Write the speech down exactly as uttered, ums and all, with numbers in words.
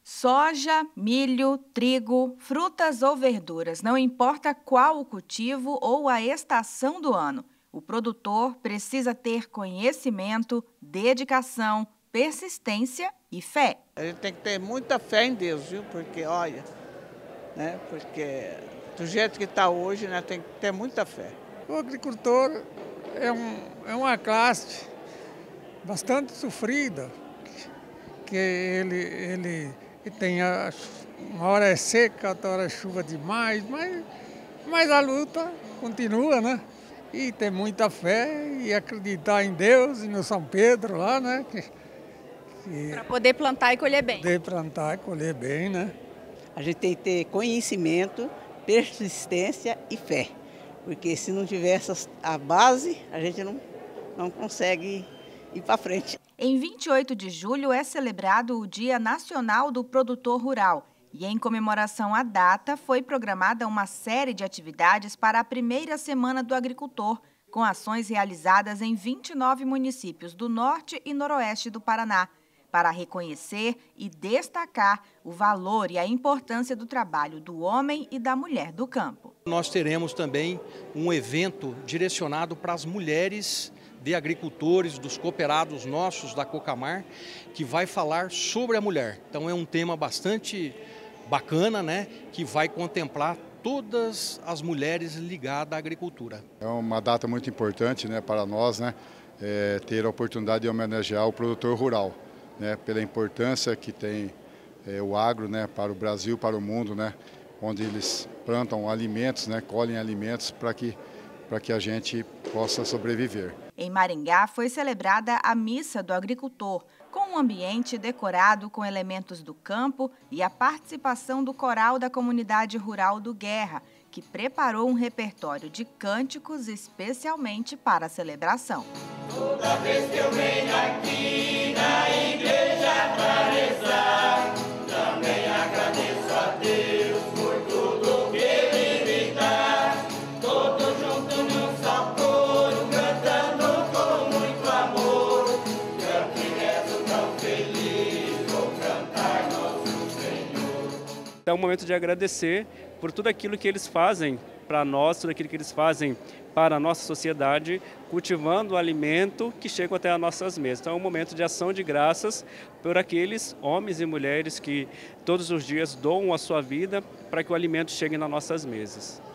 Soja, milho, trigo, frutas ou verduras, não importa qual o cultivo ou a estação do ano, o produtor precisa ter conhecimento, dedicação, persistência e fé. A gente tem que ter muita fé em Deus, viu? Porque, olha, né? Porque do jeito que está hoje, né? Tem que ter muita fé. O agricultor é, um, é uma classe bastante sofrida, que ele, ele tem a, uma hora é seca, outra hora é chuva demais, mas, mas a luta continua, né? E ter muita fé e acreditar em Deus e no São Pedro lá, né? Para poder plantar e colher bem. Poder plantar e colher bem, né? A gente tem que ter conhecimento, persistência e fé. Porque se não tiver essas, a base, a gente não, não consegue ir para frente. Em vinte e oito de julho é celebrado o Dia Nacional do Produtor Rural. E em comemoração à data, foi programada uma série de atividades para a primeira Semana do Agricultor, com ações realizadas em vinte e nove municípios do norte e noroeste do Paraná, para reconhecer e destacar o valor e a importância do trabalho do homem e da mulher do campo. Nós teremos também um evento direcionado para as mulheres de agricultores, dos cooperados nossos da Cocamar, que vai falar sobre a mulher. Então é um tema bastante bacana, né, que vai contemplar todas as mulheres ligadas à agricultura. É uma data muito importante, né, para nós, né, é, ter a oportunidade de homenagear o produtor rural, né, pela importância que tem é, o agro, né, para o Brasil, para o mundo, né, onde eles plantam alimentos, né, colhem alimentos para que, para que a gente possa sobreviver. Em Maringá foi celebrada a Missa do Agricultor, com um ambiente decorado com elementos do campo e a participação do coral da comunidade rural do Guerra, que preparou um repertório de cânticos especialmente para a celebração. Toda vez que eu venho aqui na igreja para rezar, também agradeço a Deus por tudo que Ele me dá. Todos juntos num só coro, cantando com muito amor. Canto e rezo tão feliz, vou cantar nosso Senhor. É um momento de agradecer por tudo aquilo que eles fazem para nós, tudo aquilo que eles fazem para a nossa sociedade, cultivando o alimento que chega até as nossas mesas. Então é um momento de ação de graças por aqueles homens e mulheres que todos os dias doam a sua vida para que o alimento chegue nas nossas mesas.